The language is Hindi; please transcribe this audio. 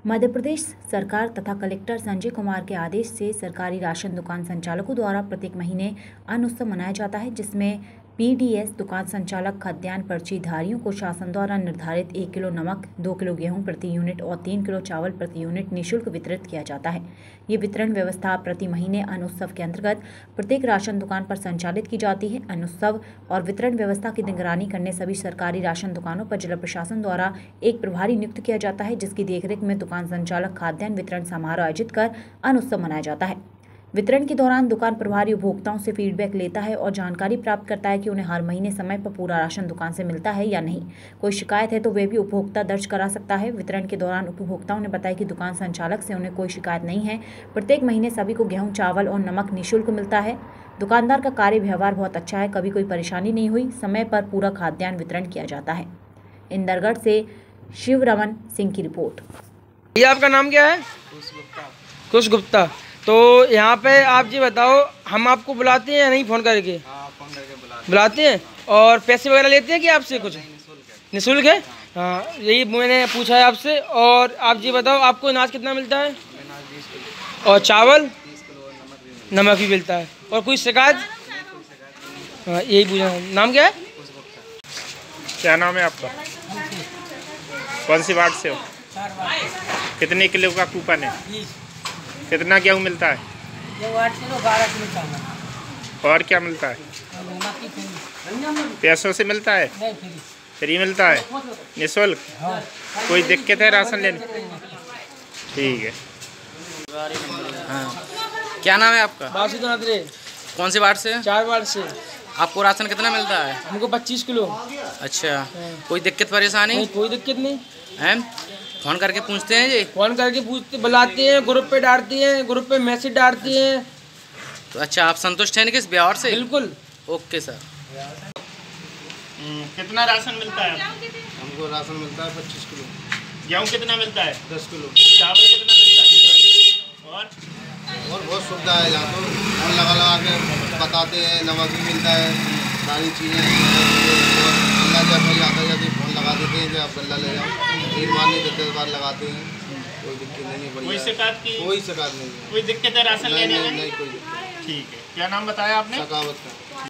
मध्य प्रदेश सरकार तथा कलेक्टर संजय कुमार के आदेश से सरकारी राशन दुकान संचालकों द्वारा प्रत्येक महीने अन्न उत्सव मनाया जाता है, जिसमें पीडीएस दुकान संचालक खाद्यान्न पर्चीधारियों को शासन द्वारा निर्धारित 1 किलो नमक, 2 किलो गेहूं प्रति यूनिट और 3 किलो चावल प्रति यूनिट निःशुल्क वितरित किया जाता है। ये वितरण व्यवस्था प्रति महीने अन्न उत्सव के अंतर्गत प्रत्येक राशन दुकान पर संचालित की जाती है। अन्न उत्सव और वितरण व्यवस्था की निगरानी करने सभी सरकारी राशन दुकानों पर जिला प्रशासन द्वारा एक प्रभारी नियुक्त किया जाता है, जिसकी देखरेख में दुकान संचालक खाद्यान्न वितरण समारोह आयोजित कर अन्न उत्सव मनाया जाता है। वितरण के दौरान दुकान प्रभारी उपभोक्ताओं से फीडबैक लेता है और जानकारी प्राप्त करता है कि उन्हें हर महीने समय पर पूरा राशन दुकान से मिलता है या नहीं। कोई शिकायत है तो वे भी उपभोक्ता दर्ज करा सकता है। वितरण के दौरान उपभोक्ताओं ने बताया कि दुकान संचालक से उन्हें कोई शिकायत नहीं है। प्रत्येक महीने सभी को गेहूं, चावल और नमक निःशुल्क मिलता है। दुकानदार का कार्य व्यवहार बहुत अच्छा है, कभी कोई परेशानी नहीं हुई। समय पर पूरा खाद्यान्न वितरण किया जाता है। इंदरगढ़ से शिवरमन सिंह की रिपोर्ट। ये आपका नाम क्या है? कुश गुप्ता। तो यहाँ पे आप जी बताओ, हम आपको बुलाते हैं या नहीं फ़ोन करके? हाँ, फ़ोन करके बुलाते हैं। और पैसे वगैरह लेते हैं कि आपसे कुछ? निःशुल्क है। हाँ, यही मैंने पूछा है आपसे। और आप जी बताओ, आपको अनाज कितना मिलता है? और चावल? 30 किलो नमक भी मिलता है। और कोई शिकायत? हाँ, यही पूछा है। नाम क्या है? क्या नाम है आपका? कौन सी वार्ड से हो? कितने किलो का कूपन है? कितना गेहूँ मिलता है? 8 किलो 12 किलो चावल। और क्या मिलता है? पैसों से मिलता है? फ्री मिलता है? निःशुल्क? कोई दिक्कत है राशन लेने? ठीक है। हाँ, क्या नाम है आपका? बासुनाथ रे। कौन से वार्ड से? 4 वार्ड से। आपको राशन कितना मिलता है? हमको 25 किलो। अच्छा, कोई दिक्कत परेशानी? नहीं, कोई दिक्कत नहीं हैं? फ़ोन करके पूछते हैं जी? फ़ोन करके पूछते, बुलाते हैं, ग्रुप पे डालती हैं, ग्रुप पे मैसेज डालती हैं। तो अच्छा, आप संतुष्ट हैं किस व्यवहार से? बिल्कुल। Okay sir. कितना राशन मिलता है? हमको राशन मिलता है 25 किलो। गेहूँ कितना मिलता है? 10 किलो। चावल कितना मिलता है? और बहुत सुविधा है यहाँ तो। फोन लगा के बताते हैं, नमक भी मिलता है, सारी चीज़ें। गल्ला जब नहीं आता जब फोन लगा देते हैं कि आप गल्ला ले जाओ। 3 बार नहीं 10 बार लगाते हैं। कोई दिक्कत नहीं है। कोई शिकायत की? कोई शिकायत नहीं है। कोई दिक्कत है राशन लेने में? नहीं कोई दिक्कत। ठीक है। क्या नाम बताया आपने? सकावत का।